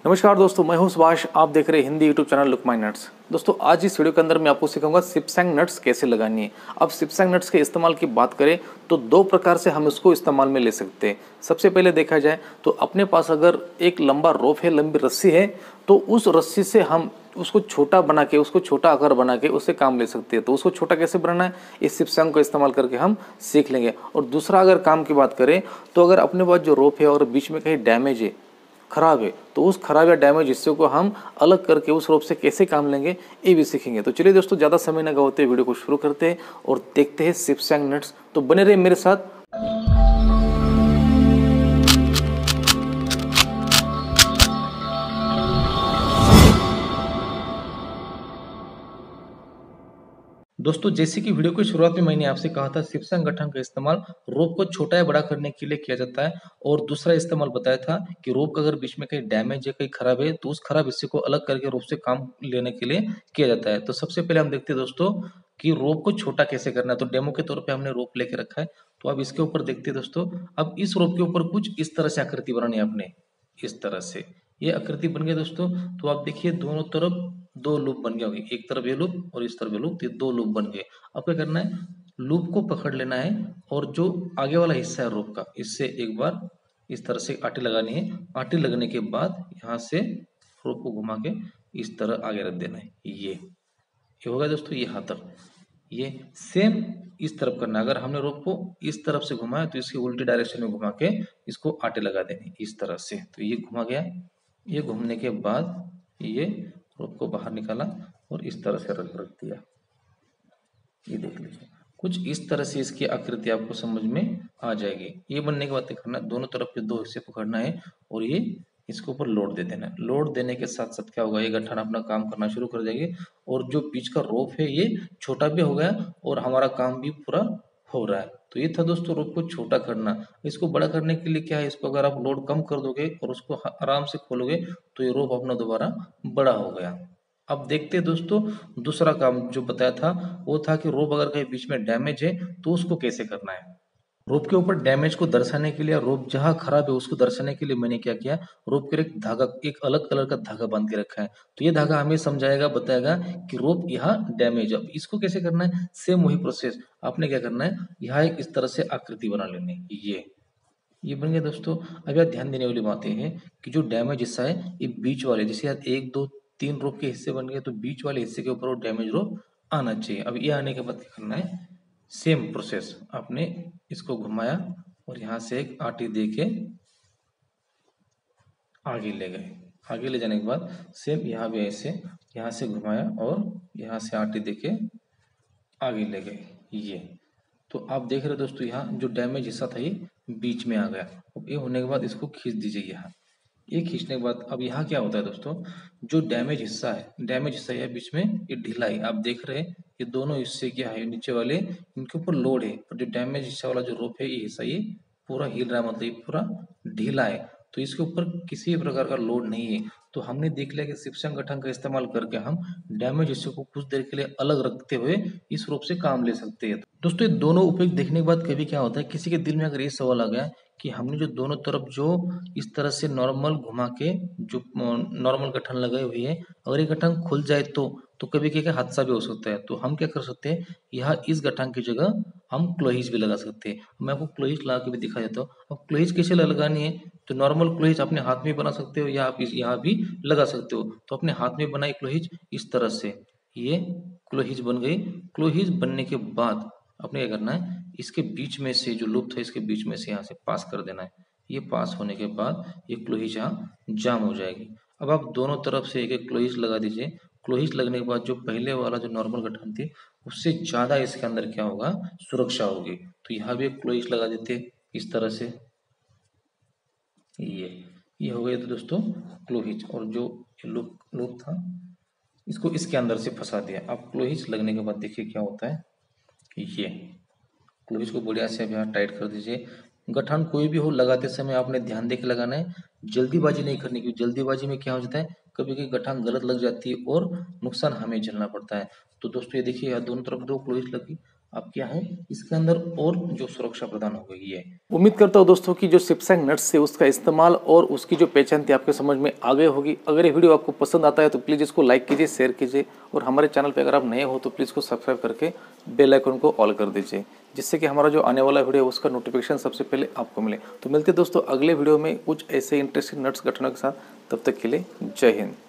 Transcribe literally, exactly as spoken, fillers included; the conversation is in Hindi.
नमस्कार दोस्तों, मैं हूं सुभाष। आप देख रहे हैं Hindi YouTube channel look my nuts. दोस्तों आज इस वीडियो के अंदर मैं आपको सिखाऊंगा सिपसैंग नट्स कैसे लगानी है। अब सिपसैंग नट्स के इस्तेमाल की बात करें तो दो प्रकार से हम इसको इस्तेमाल में ले सकते हैं। सबसे पहले देखा जाए तो अपने पास अगर एक लंबा रोप है, लंबी रस्सी है, तो उस रस्सी से हम उसको छोटा बना के उसको छोटा आकार बना के उससे काम ले सकते हैं। तो उसको छोटा कैसे बनाना है, इस सिपसैंग को इस्तेमाल करके हम सीख लेंगे। और दूसरा अगर काम की बात करें तो अगर अपने पास जो रोप है और बीच में कहीं डैमेज है, खराब है, तो उस खराब या डैमेज हिस्से को हम अलग करके उस रोप से कैसे काम लेंगे ये भी सीखेंगे। तो चलिए दोस्तों, ज़्यादा समय न गवाते वीडियो को शुरू करते हैं और देखते हैं सिपसैंग नट्स। तो बने रहे मेरे साथ। दोस्तों जैसे कि वीडियो की शुरुआत में मैंने आपसे कहा था, सिपसैंग गठन का इस्तेमाल रोप को छोटा या बड़ा करने के लिए किया जाता है। और दूसरा इस्तेमाल बताया था कि रोप का अगर बीच में कहीं डैमेज है, कहीं खराब है, तो उस खराब हिस्से को अलग करके रोप से काम लेने के लिए किया जाता है। तो सबसे पहले हम देखते हैं दोस्तों कि रोप को छोटा कैसे करना है। तो डेमो के तौर पर हमने रोप लेके रखा है, तो अब इसके ऊपर देखते हैं दोस्तों। अब इस रोप के ऊपर कुछ इस तरह से आकृति बनानी है आपने, इस तरह से ये आकृति बन गई दोस्तों। तो आप देखिए दोनों तरफ दो लूप बन गए होंगे, एक तरफ ये लूप और इस तरफ ये लूप, ये दो लूप बन गए। अब क्या करना है, लूप को पकड़ लेना है और जो आगे वाला हिस्सा है रोप का, इससे एक बार इस तरह से आटी लगानी है। आटी लगने के बाद यहाँ से रोप को घुमा के इस तरह आगे रख देना है। ये ये होगा दोस्तों, ये यहाँ तक। ये सेम इस तरफ करना है। अगर हमने रोप को इस तरफ से घुमाया तो इसकी उल्टी डायरेक्शन में घुमा के इसको आटे लगा देनी इस तरह से। तो ये घुमा गया। ये घूमने के बाद ये रोप को बाहर निकाला और इस तरह से रख रख दिया। ये देख लीजिए, कुछ इस तरह से इसकी आकृति आपको समझ में आ जाएगी। ये बनने के बाद करना, दोनों तरफ के दो हिस्से पकड़ना है और ये इसके ऊपर लोड दे देना है। लोड देने के साथ साथ क्या होगा, ये गठन अपना काम करना शुरू कर देगी और जो बीच का रोप है ये छोटा भी हो गया और हमारा काम भी पूरा हो रहा है। तो ये था दोस्तों रोप को छोटा करना। इसको बड़ा करने के लिए क्या है, इसको अगर आप लोड कम कर दोगे और उसको आराम से खोलोगे तो ये रोप अपना दोबारा बड़ा हो गया। अब देखते हैं दोस्तों दूसरा काम जो बताया था, वो था कि रोप अगर कहीं बीच में डैमेज है तो उसको कैसे करना है। रोप के ऊपर डैमेज को दर्शाने के लिए, रोप जहां खराब है उसको दर्शाने के लिए मैंने क्या किया, रोप के एक धागा, एक अलग कलर का धागा बांध के रखा है। तो ये धागा हमें समझाएगा, बताएगा कि रोप यहाँ डैमेज। अब इसको कैसे करना है, सेम वही प्रोसेस। आपने क्या करना है, यहाँ एक इस तरह से आकृति बना लेनी है। ये ये बन गया दोस्तों। अब यहाँ ध्यान देने वाली बातें हैं कि जो डैमेज हिस्सा है ये बीच वाले, जैसे यहाँ एक दो तीन रोप के हिस्से बन गए, तो बीच वाले हिस्से के ऊपर वो डैमेज रोप आना चाहिए। अब ये आने के बाद क्या करना है, सेम प्रोसेस। आपने इसको घुमाया और यहाँ से एक आटी दे के आगे ले गए। आगे ले जाने के बाद सेम यहाँ भी ऐसे, यहाँ से घुमाया और यहाँ से आटी दे के आगे ले गए। ये तो आप देख रहे हो दोस्तों, यहाँ जो डैमेज हिस्सा था ये बीच में आ गया। अब ये होने के बाद इसको खींच दीजिए यहाँ। ये खींचने के बाद अब यहाँ क्या होता है दोस्तों, जो डैमेज हिस्सा है, डैमेज हिस्सा है बीच में ये ढीला है। आप देख रहे हैं ये दोनों हिस्से क्या है, नीचे वाले इनके ऊपर लोड है, पर जो डैमेज हिस्सा वाला जो रोप है ये हिस्सा ये पूरा हिल रहा है, मतलब ये पूरा ढीला है। तो इसके ऊपर किसी भी प्रकार का लोड नहीं है। तो हमने देख लिया कि सिपसैंग गठन का इस्तेमाल करके हम डैमेज हिस्से को कुछ देर के लिए अलग रखते हुए इस रोप से काम ले सकते हैं। दोस्तों ये दोनों उपयोग देखने के बाद कभी क्या होता है, किसी के दिल में अगर ये सवाल आ गया कि हमने जो दोनों तरफ जो इस तरह से नॉर्मल घुमा के जो नॉर्मल गठन लगाई हुई है, अगर ये गठन खुल जाए तो तो कभी क्या हादसा भी हो सकता है। तो हम क्या कर सकते हैं, यहाँ इस गठन की जगह हम क्लोहीज भी लगा सकते हैं। मैं आपको क्लोहीज लगा के भी दिखा देता हूँ। अब क्लोहीज कैसे लगानी है, तो नॉर्मल क्लोहीज अपने हाथ में बना सकते हो या आप यहाँ भी लगा सकते हो। तो अपने हाथ में बनाई क्लोहीज इस तरह से, ये क्लोहीज बन गई। क्लोहीज बनने के बाद आपने क्या करना है, इसके बीच में से जो लूप था इसके बीच में से यहाँ से पास कर देना है। ये पास होने के बाद ये क्लोहीज यहाँ जाम हो जाएगी। अब आप दोनों तरफ से एक एक क्लोहीज लगा दीजिए। क्लोहीज लगने के बाद जो पहले वाला जो नॉर्मल गठन थी उससे ज्यादा इसके अंदर क्या होगा, सुरक्षा होगी। तो यहाँ भी एक क्लोहीज लगा देते इस तरह से। ये ये हो गया तो दोस्तों क्लोहीज, और जो लूप लूप था इसको इसके अंदर से फंसा दिया। अब क्लोहीज लगने के बाद देखिए क्या होता है, ये क्लोहीज को बढ़िया से अब यहाँ टाइट कर दीजिए। गठन कोई भी हो लगाते समय आपने ध्यान देकर लगाना है, जल्दीबाजी नहीं करनी, क्योंकि जल्दीबाजी में क्या हो जाता है, कभी कभी गठन गलत लग जाती है और नुकसान हमें झेलना पड़ता है। तो दोस्तों ये देखिए यहाँ दोनों तरफ दो क्लोहीज लगी। अब क्या है इसके अंदर और जो सुरक्षा प्रदान हो गई है। उम्मीद करता हूँ दोस्तों कि जो सिपसंग नट्स है उसका इस्तेमाल और उसकी जो पहचान थी आपके समझ में आ गई होगी। अगर ये वीडियो आपको पसंद आता है तो प्लीज़ इसको लाइक कीजिए, शेयर कीजिए और हमारे चैनल पे अगर आप नए हो तो प्लीज़ को सब्सक्राइब करके बेल आइकन को ऑल कर दीजिए, जिससे कि हमारा जो आने वाला वीडियो है उसका नोटिफिकेशन सबसे पहले आपको मिले। तो मिलते दोस्तों अगले वीडियो में कुछ ऐसे इंटरेस्टिंग नट्स घटनाओं के साथ, तब तक के लिए जय हिंद।